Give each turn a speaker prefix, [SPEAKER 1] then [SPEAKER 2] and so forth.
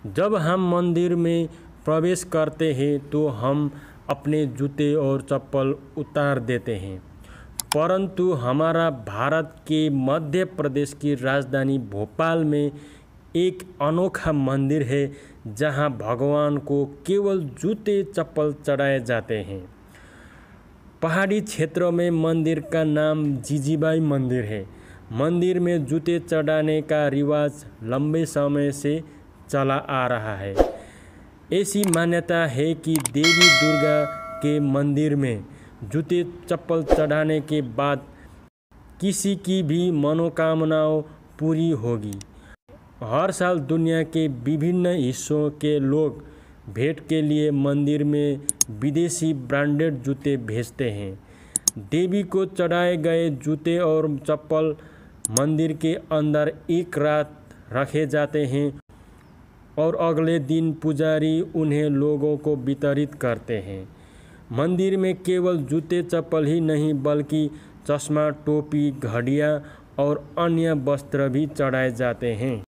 [SPEAKER 1] जब हम मंदिर में प्रवेश करते हैं तो हम अपने जूते और चप्पल उतार देते हैं, परंतु हमारा भारत के मध्य प्रदेश की राजधानी भोपाल में एक अनोखा मंदिर है जहां भगवान को केवल जूते चप्पल चढ़ाए जाते हैं। पहाड़ी क्षेत्रों में मंदिर का नाम जीजीबाई मंदिर है। मंदिर में जूते चढ़ाने का रिवाज लंबे समय से चला आ रहा है। ऐसी मान्यता है कि देवी दुर्गा के मंदिर में जूते चप्पल चढ़ाने के बाद किसी की भी मनोकामनाओं पूरी होगी। हर साल दुनिया के विभिन्न हिस्सों के लोग भेंट के लिए मंदिर में विदेशी ब्रांडेड जूते भेजते हैं। देवी को चढ़ाए गए जूते और चप्पल मंदिर के अंदर एक रात रखे जाते हैं और अगले दिन पुजारी उन्हें लोगों को वितरित करते हैं। मंदिर में केवल जूते चप्पल ही नहीं बल्कि चश्मा, टोपी, घड़ियाँ और अन्य वस्त्र भी चढ़ाए जाते हैं।